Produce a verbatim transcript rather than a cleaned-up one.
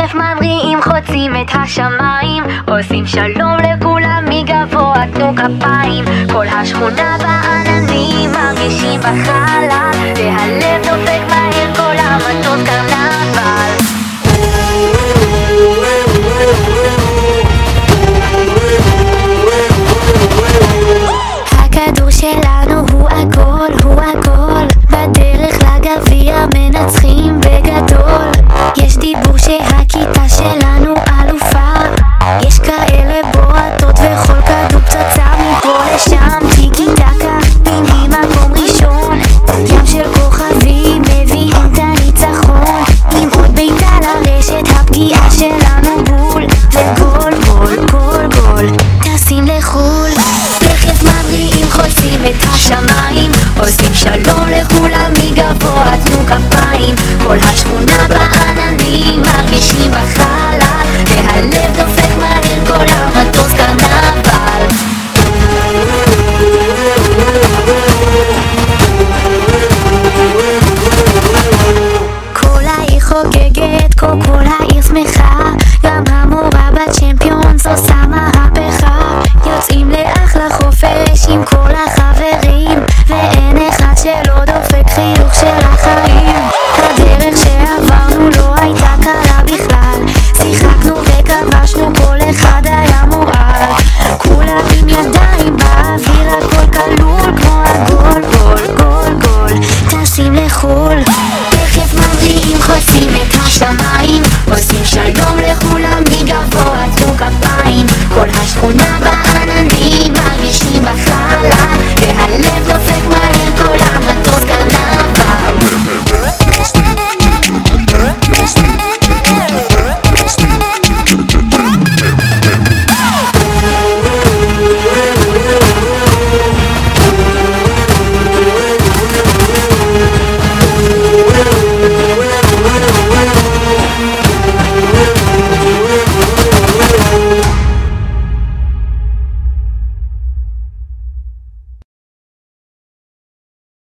תכף ממריאים חוצים את השמיים, עושים שלום לכולם מגבוה תנו כפיים. כל השכונה בעננים מרגישים בחלל, והלב דופק מהר כל המטוס קרנבל. הכדור שלנו הוא הכל, הוא הכל, בדרך לגביע מנצחים בגדול. יש דיבור שהכיתה שלנו אלופה, יש כאלה בועטות וכל כדור פצצה מפה לשם. טיקי טקה פיני מקום ראשון, ים של כוכבים מביאים את הניצחון. עם עוד ביתה לרשת הפגיעה שלנו בול, וגול גול גול גול טסים לחול. תכף מבריאים חוצים את השמיים, עושים שלום לכולם מגבוה תנו כפיים. כל השכונה בעננים מרגישים בחלל, והלב דופק מהר כל המטוס קרנבל. כל העיר חוגגת, כל כל העיר שמחה, גם המורה בצ'מפיונס עושה מהפכה. יוצאים לאחלה חופש עם כל החברים, ואין אחד שלא דופק חיוך של החיים. הדרך שעברנו לא הייתה קלה בכלל, שיחקנו וכבשנו, כל אחד היה מורל. כולם עם ידיים באוויר, הכל כלול כמו הגול גול גול גול טסים לחול. תכף מבריאים חוצים את השמיים, עושים שלום לכולם מגבוה תנו כפיים. כל השכונה בעננים